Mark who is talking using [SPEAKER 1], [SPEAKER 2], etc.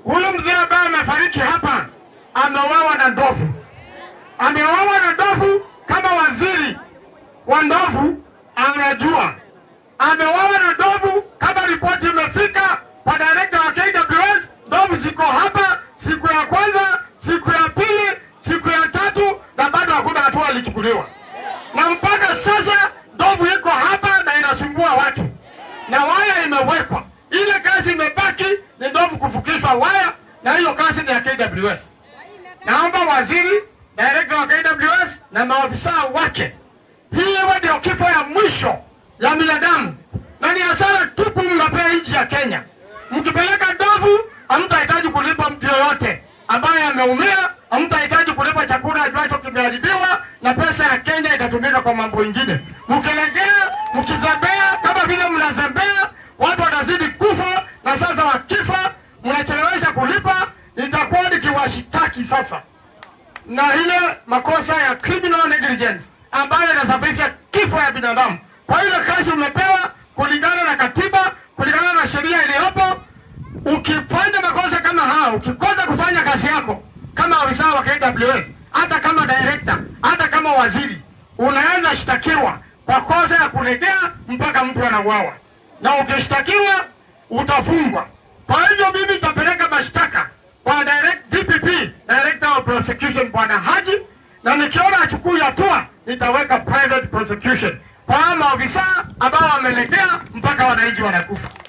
[SPEAKER 1] Huyu mzee ambaye amefariki hapa ameuawa na ndovu. Ameuawa na ndovu kama waziri wa ndovu anajua. Ameuawa na ndovu kama ripoti imefika kwa director wa KWS. Ndovu ziko hapa siku ya kwanza, siku ya pili, siku ya tatu na bado hakuna hatua ilichukuliwa. Na mpaka sasa ndovu iko hapa na inasumbua watu. Na waya imewekwa. Ile kazi imebaki ni ndovu kufukishwa waya na hiyo kazi ni ya KWS. Naomba waziri, director wa KWS na maafisa wake. Hii ndio kifo ya mwisho ya binadamu. Na ni hasara tupu mnapea nchi ya Kenya. Mkipeleka ndovu, hamtahitaji kulipa mtu yoyote ambaye ameumia, hamtahitaji kulipa chakula ambacho kimeharibiwa na pesa ya Kenya itatumika kwa mambo mengine. Mkilegea, mkizembea kama vile mnazembea, watu watazidi kufa na sasa wakifa mnachelewesha kulipa, itakuwa nikiwashitaki sasa. Na ile makosa ya criminal negligence ambayo inasababisha kifo ya binadamu. Kwa ile kazi umepewa kulingana na katiba, kulingana na sheria iliyopo, ukifanya makosa kama hao, ukikosa kufanya kazi yako kama afisa wa KWS, hata kama director, hata kama waziri, unaweza shtakiwa kwa kosa ya kulegea mpaka mtu anauawa. Na ukishtakiwa utafungwa. Kwa hivyo mimi nitapeleka mashtaka kwa DPP, Director of Prosecution Bwana Haji, na nikiona achukui hatua nitaweka private prosecution kwa maafisa ambao wamelegea mpaka wananchi wanakufa.